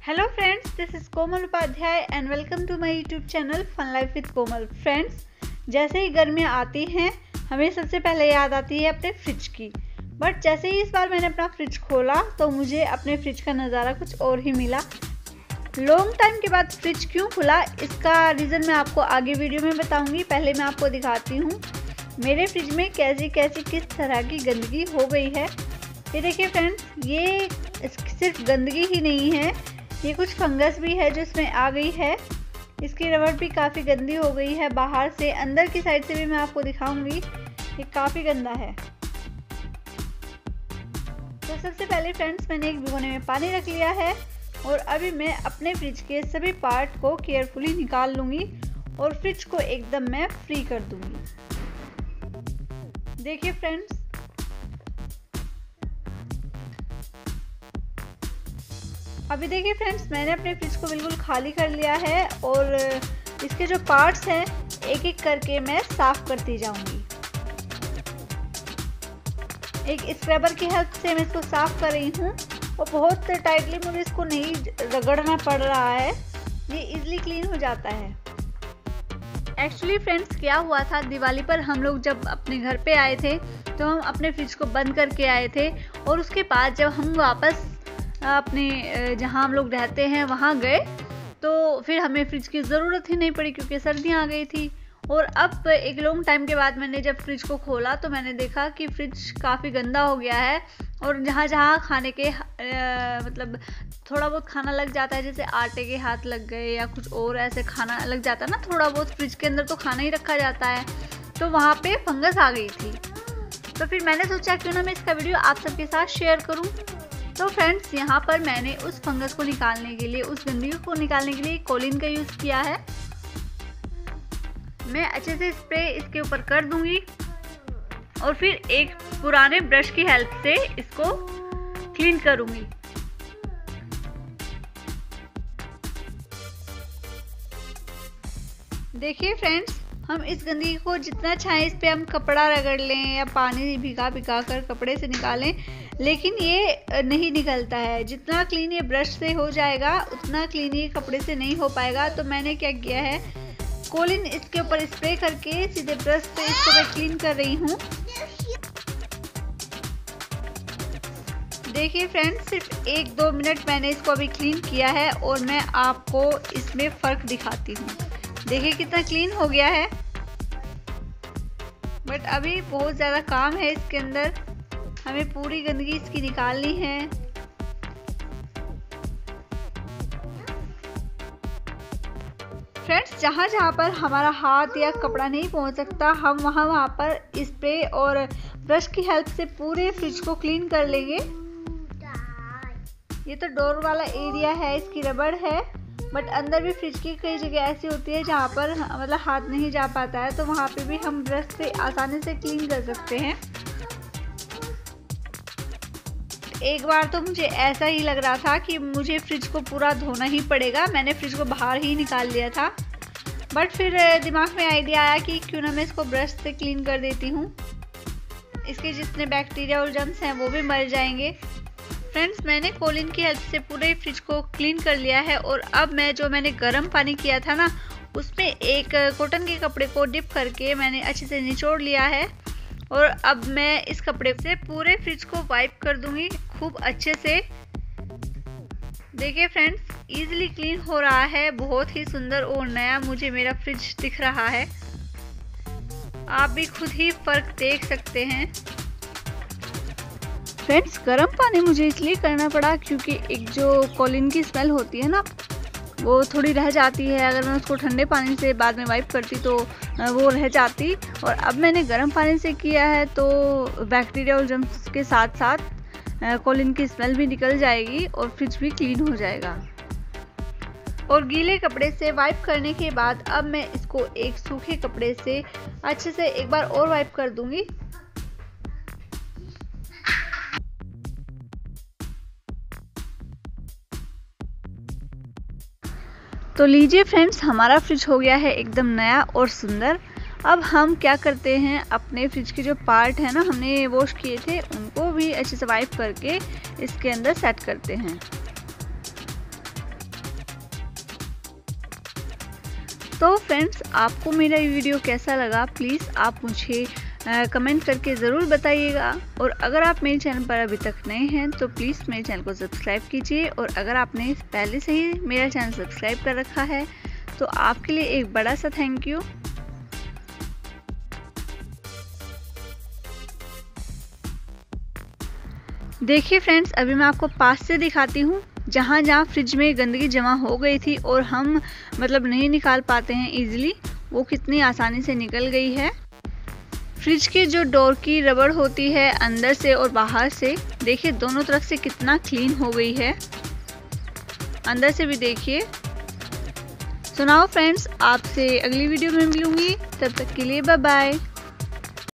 Hello friends, this is Komal Upadhyay and welcome to my YouTube channel fun life with Komal. Friends, जैसे ही गर्मियाँ आती हैं हमें सबसे पहले याद आती है अपने फ्रिज की। बट जैसे ही इस बार मैंने अपना फ्रिज खोला तो मुझे अपने फ्रिज का नज़ारा कुछ और ही मिला। लॉन्ग टाइम के बाद फ्रिज क्यों खुला, इसका रीज़न मैं आपको आगे वीडियो में बताऊँगी। पहले मैं आपको दिखाती हूँ मेरे फ्रिज में कैसी किस तरह की गंदगी हो गई है। ये देखिए फ्रेंड्स, ये सिर्फ गंदगी ही नहीं है, ये कुछ फंगस भी है जो इसमें आ गई है। इसकी रबड़ भी काफ़ी गंदी हो गई है बाहर से, अंदर की साइड से भी मैं आपको दिखाऊंगी। ये काफ़ी गंदा है। तो सबसे पहले फ्रेंड्स, मैंने एक भिगोने में पानी रख लिया है और अभी मैं अपने फ्रिज के सभी पार्ट को केयरफुली निकाल लूँगी और फ्रिज को एकदम मैं फ्री कर दूँगी। देखिए फ्रेंड्स, अभी देखिए फ्रेंड्स, मैंने अपने फ्रिज को बिल्कुल खाली कर लिया है और इसके जो पार्ट्स हैं एक एक करके मैं साफ करती जाऊंगी। एक स्क्रबर की हेल्प से मैं इसको साफ कर रही हूँ और बहुत टाइटली मुझे इसको नहीं रगड़ना पड़ रहा है, ये इजीली क्लीन हो जाता है। एक्चुअली फ्रेंड्स, क्या हुआ था, दिवाली पर हम लोग जब अपने घर पे आए थे तो हम अपने फ्रिज को बंद करके आए थे और उसके बाद जब हम वापस अपने जहाँ हम लोग रहते हैं वहाँ गए तो फिर हमें फ्रिज की ज़रूरत ही नहीं पड़ी क्योंकि सर्दियाँ आ गई थी। और अब एक लॉन्ग टाइम के बाद मैंने जब फ्रिज को खोला तो मैंने देखा कि फ्रिज काफ़ी गंदा हो गया है और जहाँ जहाँ खाने के मतलब थोड़ा बहुत खाना लग जाता है, जैसे आटे के हाथ लग गए या कुछ और ऐसे खाना लग जाता है ना, थोड़ा बहुत फ्रिज के अंदर तो खाना ही रखा जाता है, तो वहाँ पे फंगस आ गई थी। तो फिर मैंने सोचा क्यों ना मैं इसका वीडियो आप सबके साथ शेयर करूँ। तो फ्रेंड्स, यहाँ पर मैंने उस फंगस को निकालने के लिए, उस गंदगी को निकालने के लिए कोलिन का यूज़ किया है। मैं अच्छे से स्प्रे इसके ऊपर कर दूंगी और फिर एक पुराने ब्रश की हेल्प से इसको क्लीन करूंगी। देखिए फ्रेंड्स, हम इस गंदगी को जितना चाहे इस पे हम कपड़ा रगड़ लें या पानी भिगा कर कपड़े से निकालें, लेकिन ये नहीं निकलता है। जितना क्लीन ये ब्रश से हो जाएगा उतना क्लीन ये कपड़े से नहीं हो पाएगा। तो मैंने क्या किया है, कोलिन इसके ऊपर स्प्रे करके सीधे ब्रश से इसको मैं क्लीन कर रही हूँ। देखिए फ्रेंड्स, सिर्फ 1-2 मिनट मैंने इसको अभी क्लीन किया है और मैं आपको इसमें फ़र्क दिखाती हूँ। देखिए कितना क्लीन हो गया है, बट अभी बहुत ज़्यादा काम है इसके अंदर, हमें पूरी गंदगी इसकी निकालनी है। फ्रेंड्स, जहाँ जहाँ पर हमारा हाथ या कपड़ा नहीं पहुँच सकता, हम वहाँ पर स्प्रे और ब्रश की हेल्प से पूरे फ्रिज को क्लीन कर लेंगे। ये तो डोर वाला एरिया है, इसकी रबड़ है, बट अंदर भी फ्रिज की कई जगह ऐसी होती है जहाँ पर मतलब हाथ नहीं जा पाता है, तो वहाँ पे भी हम ब्रश से आसानी से क्लीन कर सकते हैं। एक बार तो मुझे ऐसा ही लग रहा था कि मुझे फ्रिज को पूरा धोना ही पड़ेगा, मैंने फ्रिज को बाहर ही निकाल लिया था, बट फिर दिमाग में आइडिया आया कि क्यों ना मैं इसको ब्रश से क्लीन कर देती हूँ, इसके जितने बैक्टीरिया और जर्म्स हैं वो भी मर जाएंगे। फ्रेंड्स, मैंने कोलिन की हेल्प से पूरे फ्रिज को क्लीन कर लिया है और अब मैंने गर्म पानी किया था ना, उसमें एक कॉटन के कपड़े को डिप करके मैंने अच्छे से निचोड़ लिया है और अब मैं इस कपड़े से पूरे फ्रिज को वाइप कर दूंगी खूब अच्छे से। देखिए फ्रेंड्स, इजीली क्लीन हो रहा है, बहुत ही सुंदर और नया मुझे मेरा फ्रिज दिख रहा है। आप भी खुद ही फर्क देख सकते हैं। फ्रेंड्स, गर्म पानी मुझे इसलिए करना पड़ा क्योंकि एक जो कोलिन की स्मेल होती है ना, वो थोड़ी रह जाती है। अगर मैं उसको ठंडे पानी से बाद में वाइप करती तो वो रह जाती, और अब मैंने गर्म पानी से किया है तो बैक्टीरिया और जर्म्स के साथ साथ कोलिन की स्मेल भी निकल जाएगी और फ्रिज भी क्लीन हो जाएगा। और गीले कपड़े से वाइप करने के बाद अब मैं इसको एक सूखे कपड़े से अच्छे से एक बार और वाइप कर दूंगी। तो लीजिए फ्रेंड्स, हमारा फ्रिज हो गया है एकदम नया और सुंदर। अब हम क्या करते हैं, अपने फ्रिज के जो पार्ट है ना हमने वॉश किए थे, उनको भी अच्छे से वाइप करके इसके अंदर सेट करते हैं। तो फ्रेंड्स, आपको मेरा ये वीडियो कैसा लगा प्लीज़ आप मुझे कमेंट करके ज़रूर बताइएगा। और अगर आप मेरे चैनल पर अभी तक नए हैं तो प्लीज़ मेरे चैनल को सब्सक्राइब कीजिए, और अगर आपने पहले से ही मेरा चैनल सब्सक्राइब कर रखा है तो आपके लिए एक बड़ा सा थैंक यू। देखिए फ्रेंड्स, अभी मैं आपको पास से दिखाती हूँ। जहाँ जहाँ फ्रिज में गंदगी जमा हो गई थी और हम मतलब नहीं निकाल पाते हैं इजीली, वो कितनी आसानी से निकल गई है। फ्रिज के जो डोर की रबड़ होती है अंदर से और बाहर से, देखिए दोनों तरफ से कितना क्लीन हो गई है। अंदर से भी देखिए। सुनाओ फ्रेंड्स, आपसे अगली वीडियो में मिलूंगी, तब तक के लिए बाय बाय।